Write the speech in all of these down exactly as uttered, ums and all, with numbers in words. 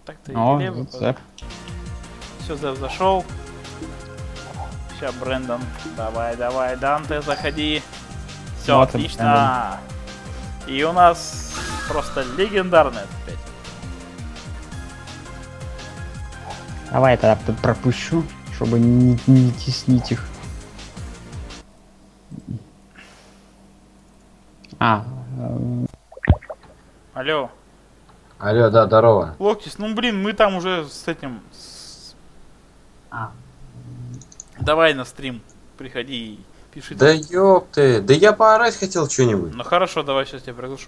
Так-то О, и Зэп. Все, Зэп зашел. Сейчас, Брэндон. Давай, давай, Данте, заходи. Все, Вот отлично. И у нас просто легендарный опять. Давай я тогда тут пропущу, чтобы не, не теснить их. А. Э... Алло. Алло, да, здорово. Локтис, ну блин, мы там уже с этим... С... А. Давай на стрим. Приходи и пиши. Да ёпты, да я поорать хотел что-нибудь. Ну хорошо, давай сейчас тебя приглашу.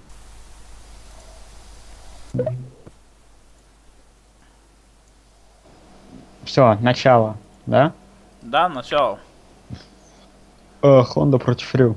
Все, начало, да? Да, начало. Э, Хонда против Рю.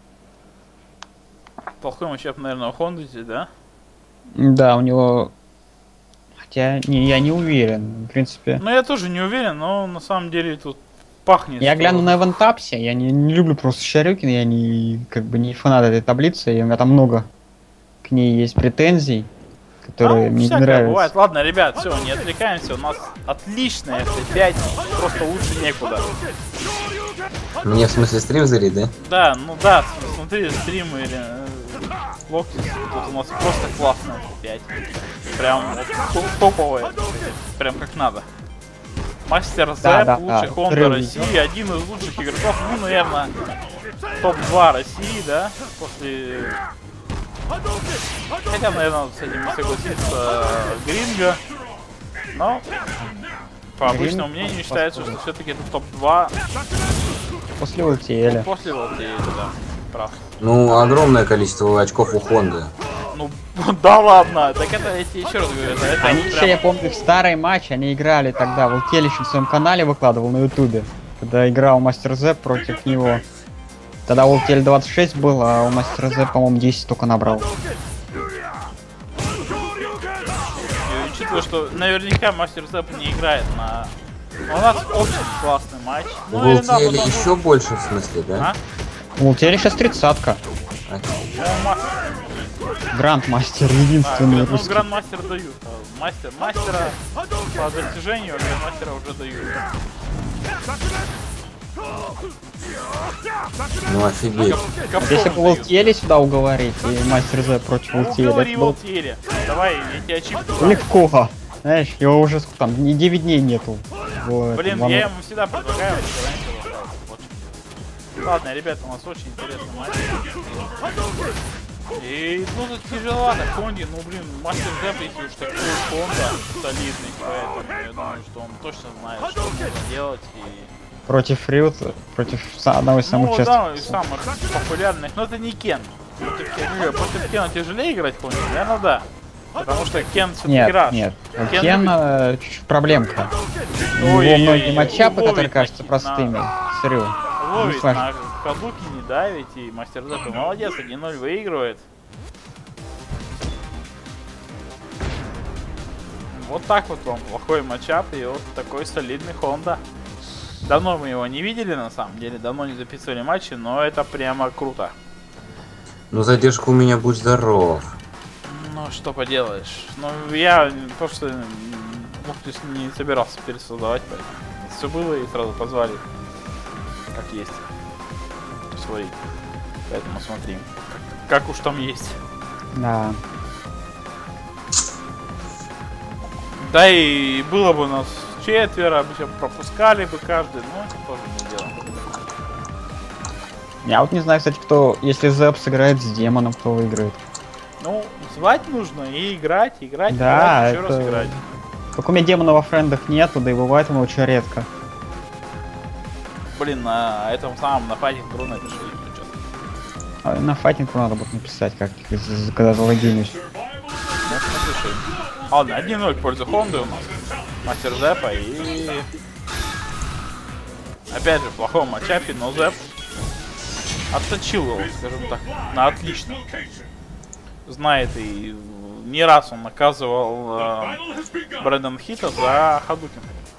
Плохой матчап, наверное, у Хонды здесь, да? Да, у него... Хотя, не, я не уверен, в принципе. Ну я тоже не уверен, но на самом деле тут пахнет. Я что... гляну на Эвентапсе, я не, не люблю просто Шарюкин, я не, как бы не фанат этой таблицы, и у меня там много к ней есть претензий, которые ну, мне не всякое нравятся. бывает. Ладно, ребят, все, не отвлекаемся, у нас отличная эф пять, просто лучше некуда. Мне в смысле стрим зарить, да? Да, ну да, смотри, стримы или э, Локтис, тут у нас просто классная эф пять. Прям вот, топовая, прям как надо. Мастер Зэп, Да, да, лучший да, Хонда Рю России, видел. один из лучших игроков, ну, наверное, топ два России, да, после... Хотя, наверное, с этим не согласится Гринго, но по обычному мнению считается, что все-таки это топ два После Ультиэля. после Волтеля, да, прав. Ну, огромное количество очков у Хонды. Ну, да ладно, так это, я тебе еще раз говорю, это, это Они прям... еще, я помню, в старый матч, они играли тогда, Волтель еще в своем канале выкладывал на ютубе, когда играл Мастер Зэп против него. Тогда Волтель двадцать шесть был, а у Мастера Зэп, по-моему, десять только набрал. И учитывая, что наверняка Мастер Зэп не играет на... У нас очень классный матч. У Ну, или да, Волтиэля потом- еще больше в смысле, да? А? У Волтеля сейчас тридцатка. А? Ну, мастер. Грандмастер, А, единственный ну, русский. грандмастер дают. А Мастер, мастера по достижению, а грандмастера уже дают. Ну офигеть. Кап- Если капком бы дают. Волтеля сюда уговорить, и Мастер Зэп против Ну, Волтеля, говори это было Волтеля. Давай, я тебе ачивку дам. легко. Знаешь, его уже сколько там, не девять дней нету. в Блин, этом я вану. ему всегда предлагаю, что раньше его ставил. Вот. Ладно, ребята, у нас очень интересный матч. И, ну, тут тяжеловато, Хонди, ну, блин, Мастер Зэп, если уж такой Хонда солидный, поэтому я думаю, что он точно знает, что нужно делать, и... Против Рют, против са- одного из самых Ну, частых. да, из самых популярных, но это не Кен. Против, Кен- против Кена тяжелее играть, Хонди, наверное, да. Потому что Кен все-таки Нет, раш. нет. У Кен Кена э, чуть-чуть проблемка. У него Ой-ой-ой, многие матчапы, ловит которые кажутся такие, простыми. на- Сырю. Ловит, слышно. на каблуки не давить, и Мастер Зэп молодец, один ноль выигрывает. Вот так вот вам плохой матчап и вот такой солидный Хонда. Давно мы его не видели, на самом деле, давно не записывали матчи, но это прямо круто. Ну задержка у меня, будь здоров. Ну, что поделаешь. Ну, я просто м, Локтис не собирался пересоздавать, поэтому все было и сразу позвали, как есть, свои. Поэтому смотри, как, как уж там есть. Да. Да и было бы у нас четверо, мы все пропускали бы каждый, но это тоже не дело. Я вот не знаю, кстати, кто, если Зэп сыграет с демоном, кто выиграет. Ну, звать нужно и играть, играть, Да, играть, еще это- раз играть. Только у меня демона во френдах нету, да и бывает он очень редко. Блин, на этом самом на файтинг тру напиши, если что. А на файтинг надо будет написать, как когда залогинюсь. Ну, напиши. Ладно, один ноль в пользу Хонды у нас. Мастер Зэпа и... Опять же, в плохом матчапе, но Зэп отточил его, скажем так, на отлично. Знает и не раз он наказывал э, Брэндон Хита за Хадукин.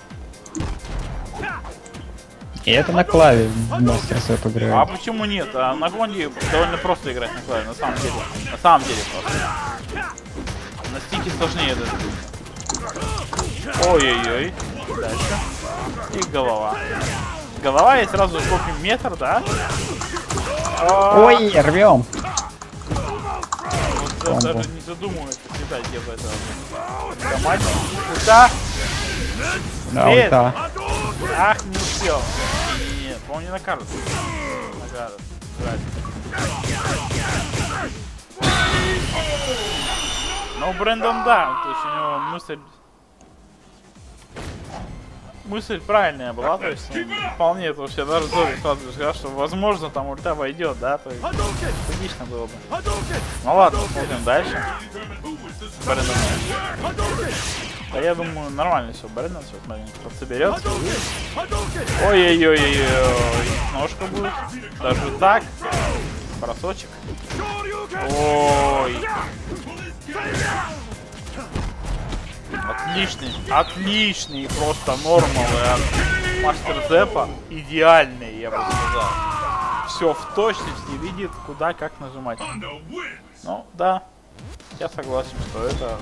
И это на клаве Мастер Зэп А играет. почему нет? А на Хонде довольно просто играть на клаве, на самом деле. На самом деле просто. На стике сложнее это. Ой-ой-ой. Дальше. И голова. Голова и сразу копим метр, да? Ой, рвем. Вот даже не задумывается всегда, где в этом. Мать. Ульта. Да, ульта. Ах, не успел. Нет, по-моему, не на карту. На карту. Ну, Брэндон, да, то есть у него мысль... Мысль правильная была, то есть он вполне, потому что я даже Зори сразу сказал, что возможно там ульта войдет, да, то есть логично было бы. Ну ладно, смотрим дальше. Брэндон. Да я думаю, нормально все, Брэндон сейчас маленько подсоберется. Ой-ой-ой-ой-ой, ножка будет. Даже так. Бросочек. Ой. Отличный, отличный, просто нормалы от Мастер Зепа. Идеальный, я бы сказал. Все в точности, видит, куда, как нажимать. Ну, да, я согласен, что это...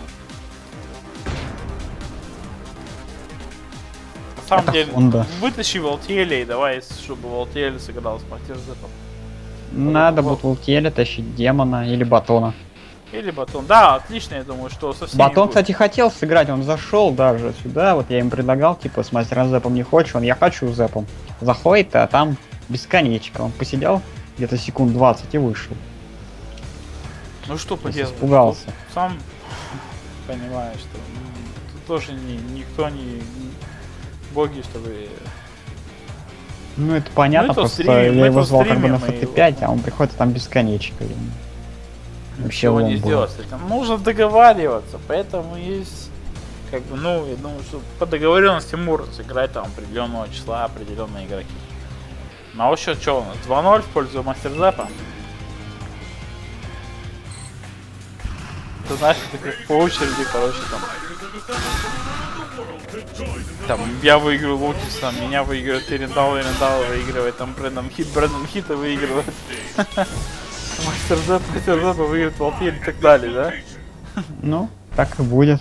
На самом это деле, Honda. вытащи Волтеля и давай, чтобы Волтель сыграл с Мастер Зепом. Надо будет Волтеля тащить, демона или батона. Или батон. Да, отлично, я думаю, что со всеми Батон, будет. кстати, хотел сыграть, он зашел даже сюда, вот я им предлагал, типа, с мастером Зепом не хочешь, он я хочу Зепом. Заходит, а там бесконечко, он посидел где-то секунд двадцать и вышел. Ну что поделать? Испугался. Тут сам понимаешь, что ну, тут тоже ни, никто не, не боги, чтобы... Ну это понятно, Мы то просто стримим, я мы его то звал как бы на стримим, эф и- пять, а он приходит, а там бесконечко. и Вообще Ничего не лом был. сделать с этим. Нужно договариваться, поэтому есть... Как бы, ну, я думаю, что по договоренности может сыграть там определенного числа определенные игроки. На вот счет что у нас? два ноль в пользу Мастер Зепа. Ты знаешь, это как по очереди, короче, там. Там, я выиграю Лукиса, меня выигрывает Эрендал, Эрендал выигрывает, там Брэндон Хит, Брэндон Хита выигрывает. Мастер Зеп, Мастер Зепа выиграет Волтель и так далее, да? Ну, так и будет.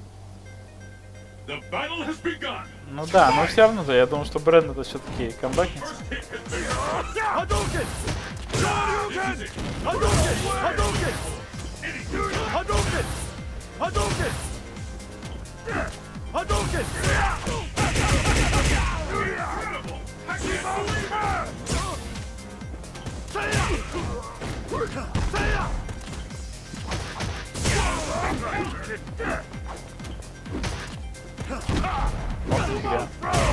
Ну да, но все равно, да, я думаю, что Брэнд это все-таки камбэкница. Вот нифига.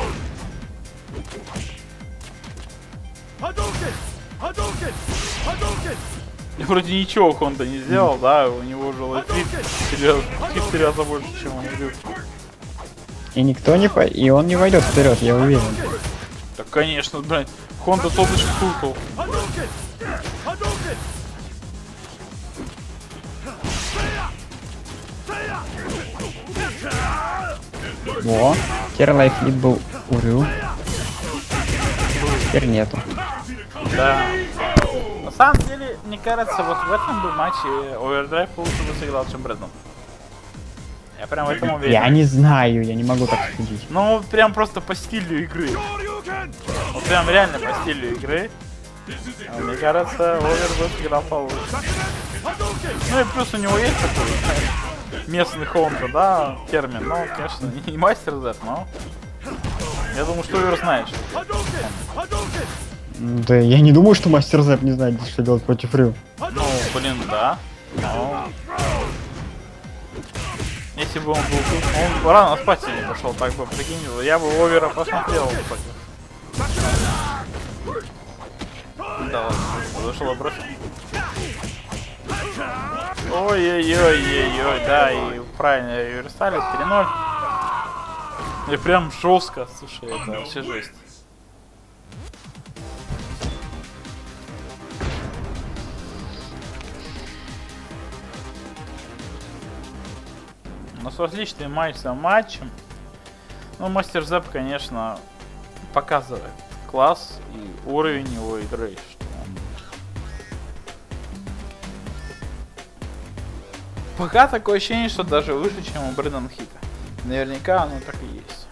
И вроде ничего Хонда не сделал, да, у него уже лайфрит в четыре раза больше, чем он идет. И никто не по... И он не войдет вперед, я уверен. Да конечно, блядь, Хонда тот еще тутал. Во, теперь лайфлит был урю. Теперь нету. Да. На самом деле, мне кажется, вот в этом бы матче Овердрайв лучше бы сыграл, чем Брэндон. Я прям в этом уверен. Я не знаю, я не могу так судить. Ну, прям просто по стилю игры. Вот прям реально по стилю игры. А мне кажется, Овер бы сыграл получше. Ну и плюс у него есть такой, знаешь, местный Хонда, да, термин. Ну, конечно, не Мастер Зет, но... Я думаю, что Овер знает, что это. Да я не думаю, что Мастер Зеп не знает, что делать против Рю. Ну, блин, да. Но... Если бы он был тут, он рано спать не пошел, так бы, прикинь, я бы Овера посмотрел против. Да ладно, зашел и бросил. Ой-ой-ой-ой-ой, да, и правильно реверсали, три ноль. И прям жестко, слушай, это вообще жесть. У нас отличный матч за матчем. Ну, Мастер Зеп, конечно, показывает класс и уровень его игры. Что он... Пока такое ощущение, что даже выше, чем у Брэндон Хита. Наверняка оно так и есть.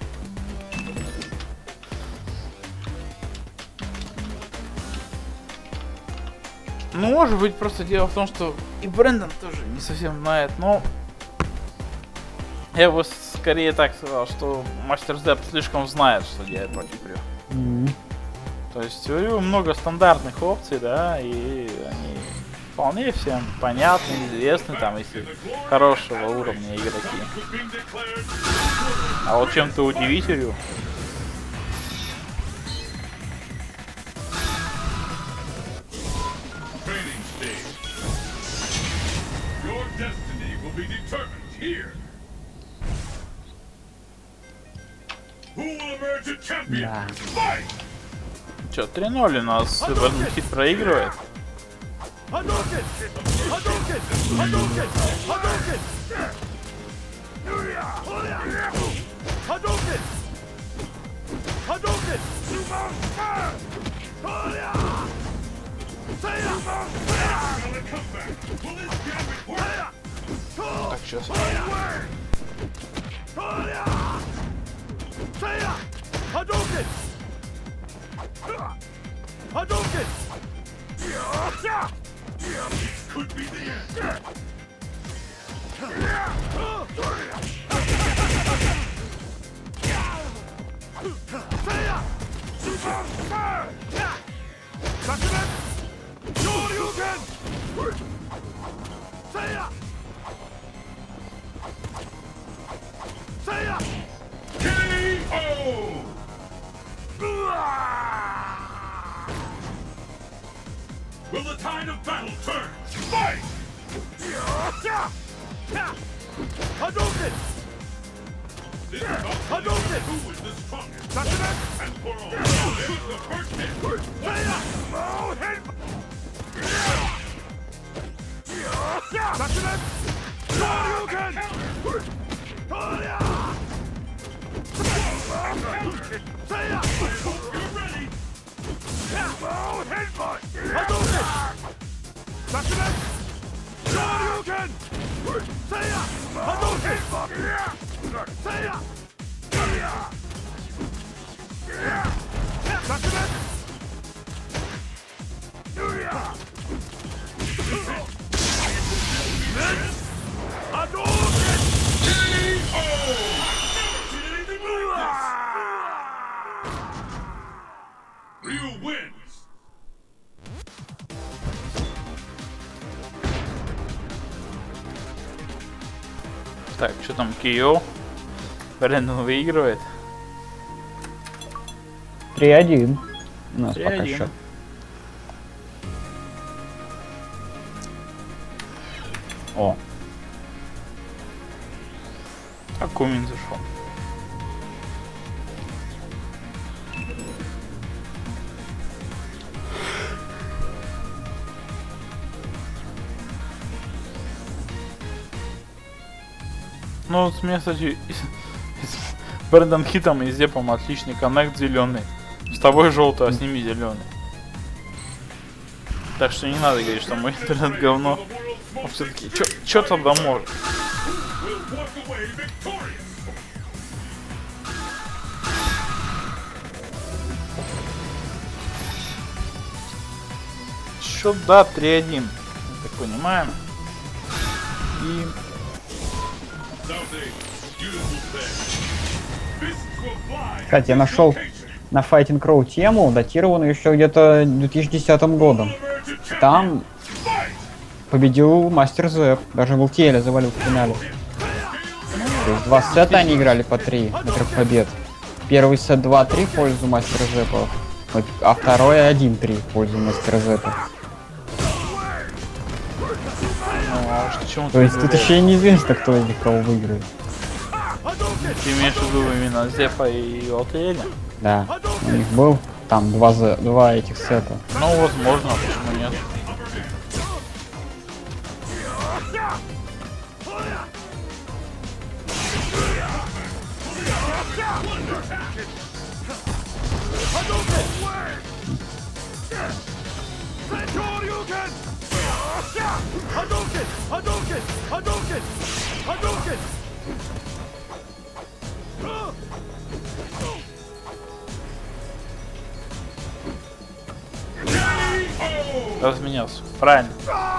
Ну, может быть, просто дело в том, что и Брэндон тоже не совсем знает, но я бы скорее так сказал, что Мастер Зэп слишком знает, что делать против Рю. М. То есть у Рю много стандартных опций, да, и они вполне всем понятны, известны, там, если хорошего уровня игроки. А вот чем-то удивить Рю. Да. Чё, три ноль у нас Брэндон Хит проигрывает? Так, сейчас. Will the tide of battle turn? Fight! Hadouken! This is Hadouken! Who is the strongest? And for all, shoot the first hit! Oh, hit! Hadouken! You're ready! Oh, headbutt! Hadouken! Hadouken! Hadouken! Seiya! Hadouken! Seiya! Hadouken! Hadouken! K O! Ryu wins! Так, что там, Кио? Брэндон выигрывает. три один. У нас три пока один. счет. О, А Кумин зашел. Ну вот с меня, кстати, и с Брэндон Хитом и Зепом отличный коннект зеленый. С тобой желтый, а с ними зеленый. Так что не надо говорить, что мой интернет говно. Он все-таки что тогда может. Счет, да, три один. Так понимаем. И... кстати, я нашел на Fighting Crow тему, датированную еще где-то две тысячи десятым годом. Там победил Мастер Зэп, даже в эл ти эл завалил в финале. То есть два сета они играли по три, на трех побед. Первый сет два-три в пользу Мастера Зэпа, а второй один-три в пользу Мастера Зэпа. То есть тут еще и неизвестно, кто из них кого выиграет. Ты имеешь в виду именно Зепа и эл ти эл? Да, у них был там два, два этих сета. Ну, возможно, почему нет. Разменялся. Правильно.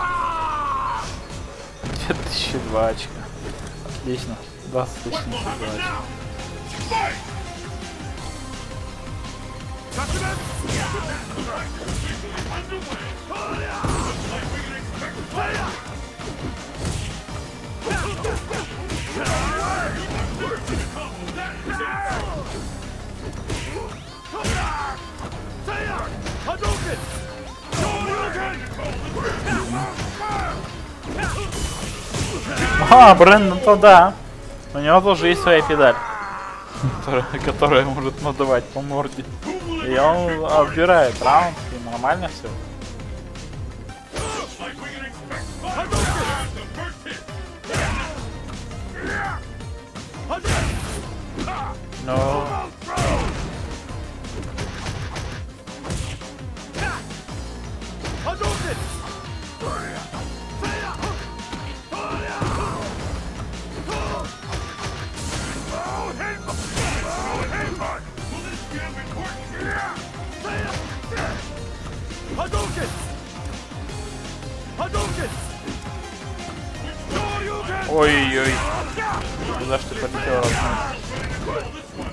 две тысячи два очка. Отлично. двадцать тысяч два очка. А, Брэндон, то да. У него тоже есть своя педаль, которая, которая может надавать по морде. И он отбирает раунд, и нормально все. Но... Ой-ой-ой. Куда ж ты полетел, родной?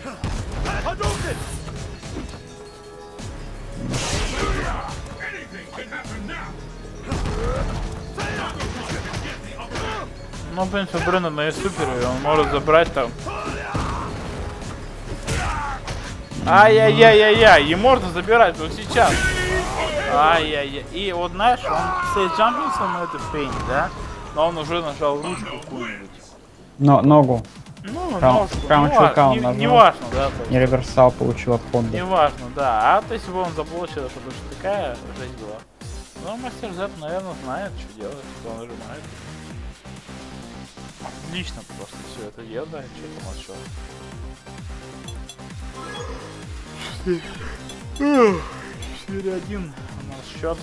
Ну, в принципе, Брэндон есть супер, и он может забрать там. Ай-яй-яй-яй-яй, и можно забирать вот сейчас. Ай-яй-яй. И вот знаешь, он сейджампился на эту фейн, да? Но он уже нажал ручку какую-нибудь. Но, ногу. Ну, Прям- ножку. прям Ну, чувака ладно, он не, нажал. не важно, да. То есть, Не реверсал получил от Хонды. не важно, да. А то если бы он заблочил, потому что такая жизнь была. Ну, мастер Зет, наверное, знает, что делать, что он нажимает. Отлично просто все это делает, да, что там отчет. четыре один у нас счет.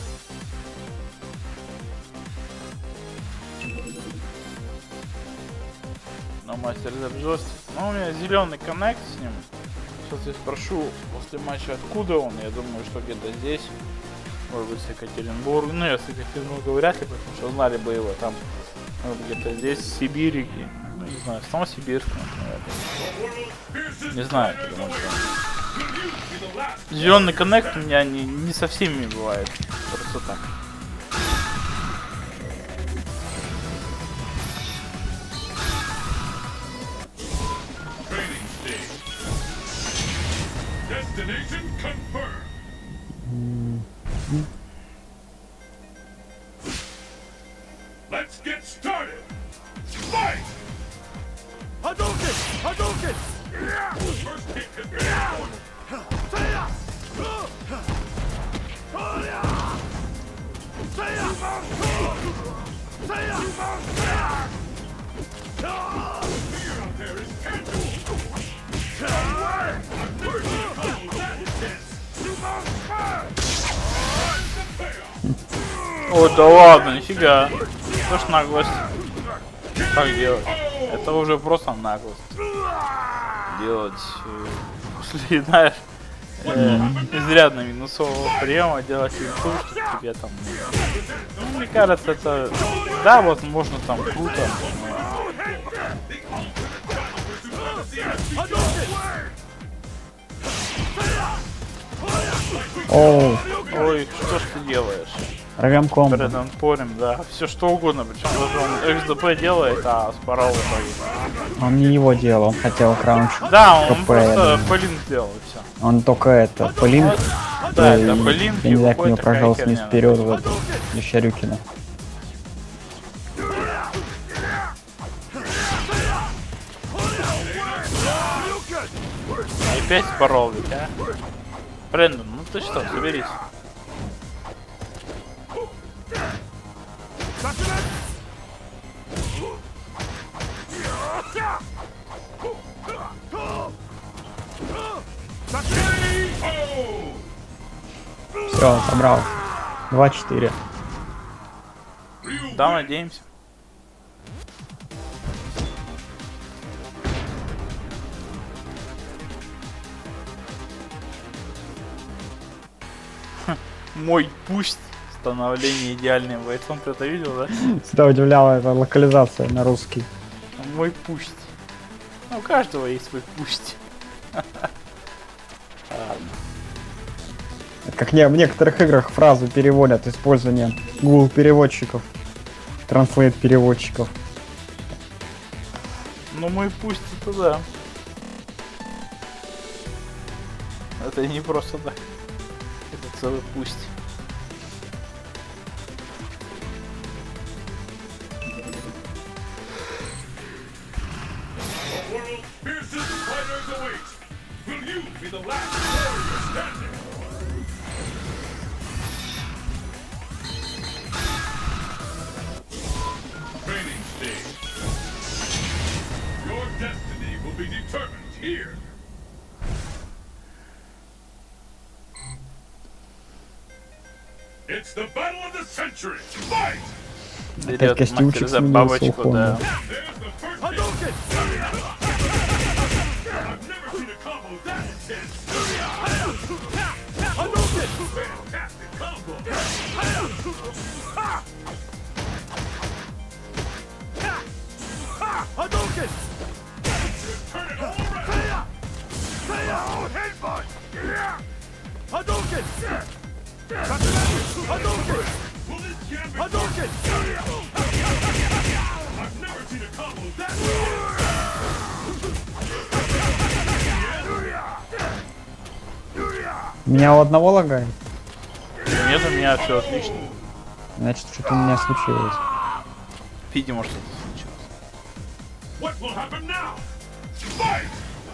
Но мастер Зет жестик. Ну, у меня зеленый коннект с ним. Сейчас я спрошу после матча, откуда он. Я думаю, что где-то здесь. Может быть, с Екатеринбурга. Ну, я с Екатеринбурга вряд ли, потому что знали бы его там. Где-то здесь, в Сибири. Ну, не знаю, в Новосибирске, наверное. Не знаю, потому что зеленый коннект у меня не, не со всеми бывает. Просто так. Let's get started. Fight! Hadouken! Hadouken! First hit has been recorded. Fear out there is tangible. О, да ладно, нифига. Что ж наглость? Как делать? Это уже просто наглость. Делать, э, после, знаешь, э, изрядно минусового приема, делать инту, что тебе там... Ну, мне кажется, это... Да, возможно, там круто. Оу, Ой, что ж ты делаешь? рвем комбо. Перед анпорем, да. Все что угодно, причем даже он икс ди пи делает, а спорол в итоге. Он не его делал, он хотел краунч. Да, он КП, просто да. полин сделал и все. Он только это, Полин. Да, и это полин, я не знаю, как него какой-то прожался хакер, вниз не вперед в эту Лещарюкина. Опять спорол ведь, а? Брэндон, ну ты что, соберись. Все, собрал. два-четыре. Да, надеемся. Мой пусть становление идеальным бойцом. Ты это видел, да? Всегда удивляла эта локализация на русский. Мой пусть. Ну, у каждого есть свой пусть. Как не, в некоторых играх фразы переводят использование Google переводчиков, Translate переводчиков. Ну, мой пусть это да. Это не просто так. Это целый пусть. It's the battle of the century. Fight! Берет мастер за бабочку, да. Меня у одного лагает? Нет, у меня все отлично. Значит, что-то у меня случилось. Видимо, что-то случилось. What will happen now? Fight!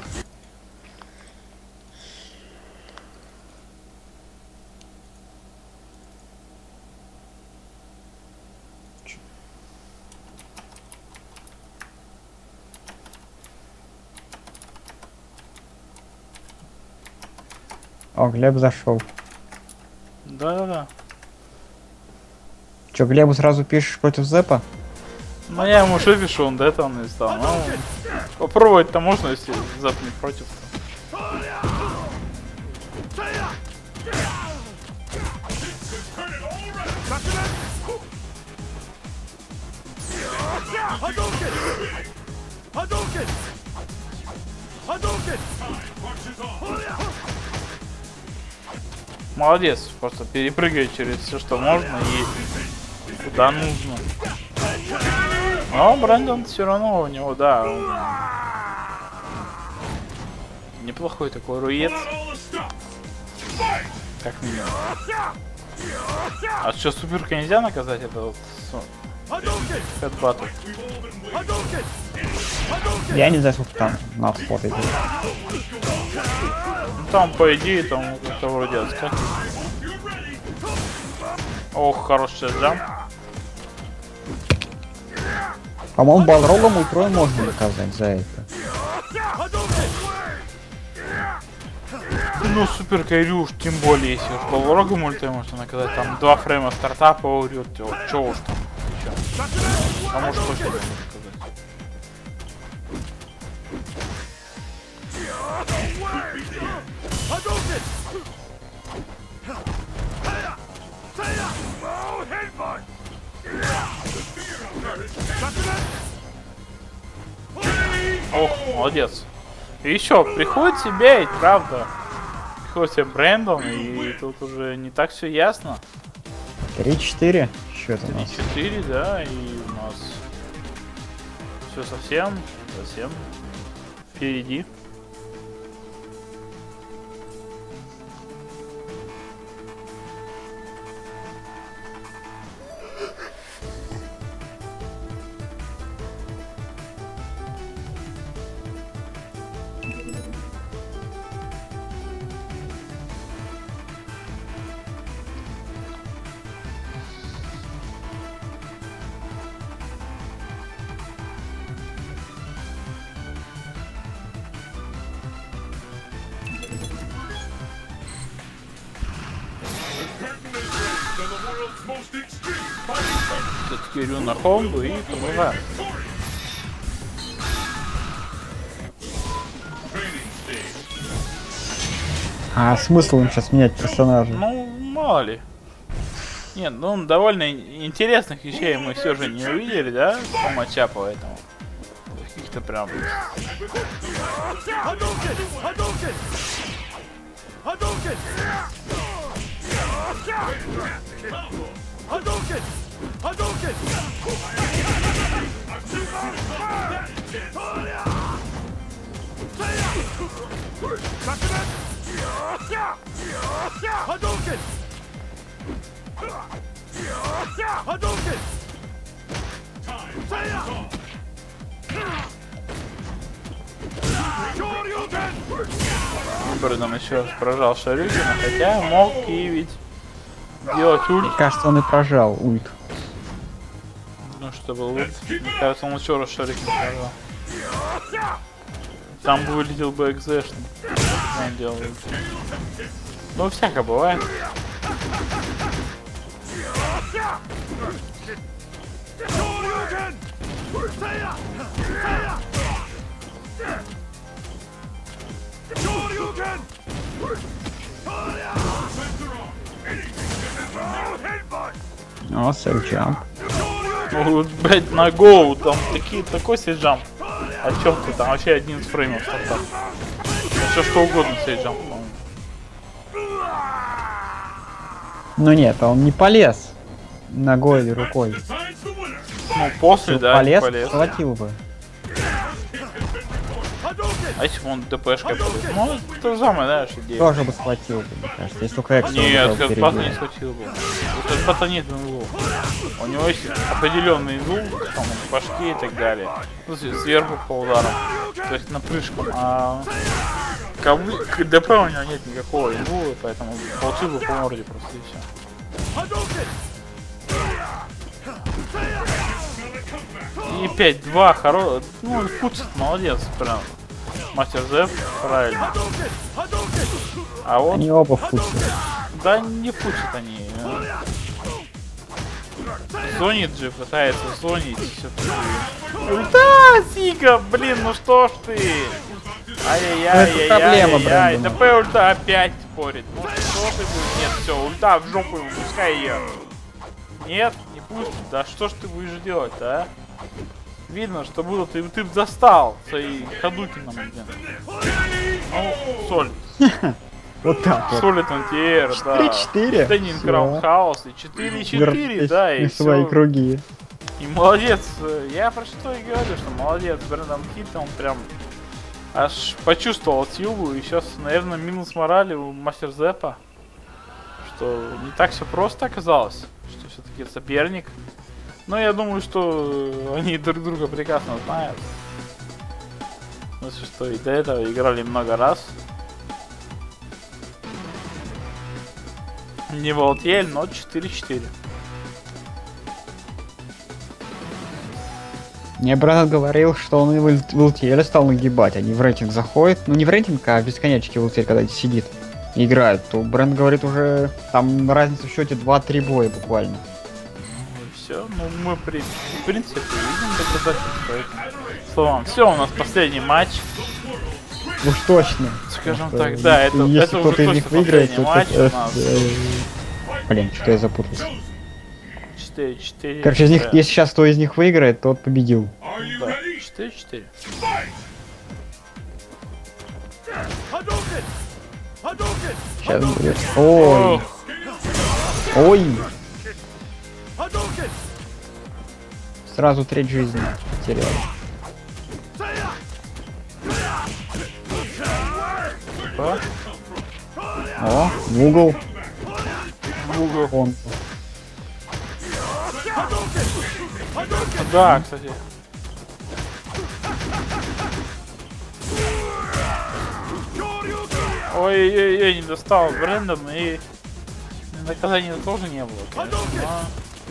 О, Глеб зашел. Да-да-да. Че, Глебу сразу пишешь против Зепа? Ну я ему уже пишу, он до этого не стал. Ну, попробовать-то можно, если Зеп не против. Молодец, просто перепрыгивает через все, что можно и куда нужно. Но Брэндон все равно у него, да, он... неплохой такой руец. Как минимум. А что, суперка нельзя наказать? Это вот хэдбаттл. Я не знаю, сколько там на спот идет. Ну там, по идее, там как-то вроде отскакивает. Ох, хороший джамп. По-моему, Балрогом ультрой можно наказать за это. Ну, супер Кайрюш, тем более, если уж Балрогом ультрой можно наказать. Там два фрейма стартапа урет, чё уж там еще. А может точно не наказать. Ох, молодец. И еще, приходит себе, правда. Приходит себе Брэндон, и тут уже не так все ясно. три-четыре счет у нас. три-четыре, да, и у нас все совсем, совсем впереди. Все-таки Рю на холму и продолжаем. А смысл им сейчас менять персонажа? Ну, мало ли. Нет, ну довольно ин- интересных вещей мы все же не увидели, да, по матчапу этому. Каких-то прям... Hadouken! Hadouken! Hadouken! Hadouken! Hadouken! Hadouken! Hadouken! Брэндон еще раз прожал Шарюкина, хотя мог и ведь делать ульт. Мне кажется, он и прожал ульт. Ну что был ульт? Мне кажется, он еще раз Шарюкин прожал. Там бы вылетел бы экзешный. Он делал ульт. Ну всяко бывает. О, сэвджамп. Ну, блять, на гоу, там такие, такой сейджамп. О чем ты? Там вообще один из фреймов стартап. Все что угодно сейджамп, по-моему. Ну нет, он не полез ногой или рукой. Ну, после, Если да, полез, полез. схватил бы. А если бы он ДПшкой полез? Ну, это то же самое, знаешь, идея. Тоже бы схватил бы, мне кажется. Если только Экс Нет, Хэдбата не схватил бы. У Хэдбата нет инвул. У него есть определенный инвул, там, в башке и так далее. Ну, сверху по ударам. То есть напрыжком. А кабы- к ДП у него нет никакого инвула, поэтому получил бы по морде просто и все. И пять-два, хоро... Ну, Фуцит молодец, прям. Мастер Зев, правильно. А вот... Они оба футся. Да не Фуцит они. Зонит же, пытается зонить. Ульта, Сига, блин, ну что ж ты? Ай-яй-яй-яй-яй-яй. ДП ульта опять спорит. Ну что ты будешь? Нет, все, ульта в жопу ему, пускай ее. Нет, не пусть. Да что ж ты будешь делать-то, а? Видно, что было, ты, ты б достал свои Хадукином, блин. Ну, соль. Вот так вот. Солит антиэр, да. четыре-четыре. Тренинг Раундхаус и четыре-четыре, да, и свои все. круги. И молодец. Я про что и говорю, что молодец. Брэндон Хит, он прям аж почувствовал силу. И сейчас, наверное, минус морали у Мастер Зепа. Что не так все просто оказалось. Что все-таки соперник. Но я думаю, что они друг друга прекрасно знают. В смысле, что и до этого играли много раз. Не Волтель, но четыре-четыре. Мне брат говорил, что он и в ЛТЛ стал нагибать, они в рейтинг заходят. Ну не в рейтинг, а в бесконечке в ЛТЛ, когда сидит и играет. То Брэнд говорит уже, там разница в счете два-три боя буквально. Все, ну мы при, в принципе видим доказательства этим словам. Все, у нас последний матч. Уж точно. Скажем Что, так, да, это, если это уже кто-то из точно них выиграет, последний то матч это, у нас. э, Блин, что-то я запутался. четыре-четыре. Короче, из них, да. если сейчас кто из них выиграет, тот победил. Да, четыре-четыре. Сейчас будет. Ой, Ох, ой. Сразу треть жизни потерял. да? О, в угол. В угол. Он. Да, кстати. Ой-ой-ой, не достал Брэндон, и наказания тоже не было, конечно, но...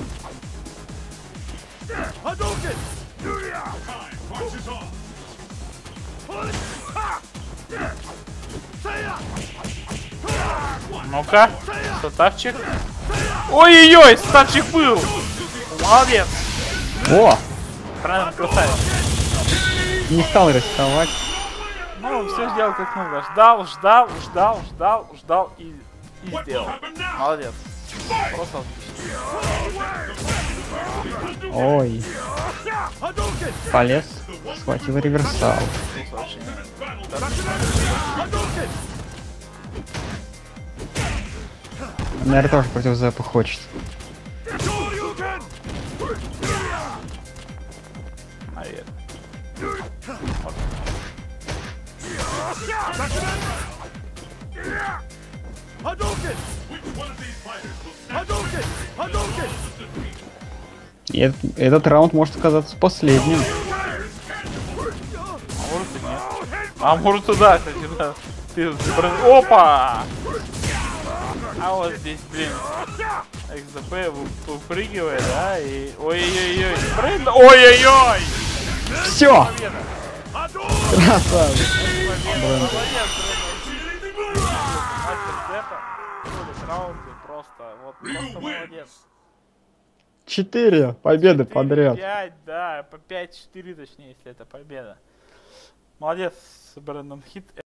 Ну-ка, статавчик. Ой-ой-ой, статчик был! Молодец! О! Брэндон красавец. Не стал рисковать. Ну, все сделал как нужно. Ждал, ждал, ждал, ждал, ждал и, и сделал. Молодец. Просто отлично. Ой, Hadouken! полез, схватил реверсал. Тут вообще не- Hadouken! Наверное, тоже против Зепа хочет. Shoryuken! Наверное. Hadouken! Hadouken! Hadouken! И этот, этот раунд может оказаться последним. А может и нет. А может и да, кстати, да. Ты, ты про- Опа! А вот здесь, блин, икс дэ пэ вы- выпрыгивает, да, и... Ой-ой-ой, прыгнул. Ой-ой-ой! Все! Победа! Красавец! Молодец, Брэндон. Мастер Зепа. Ходит раунды просто, вот, просто молодец. Четыре победы подряд. пять, да, по пять-четыре точнее, если это победа. Молодец, Брэндон Хит.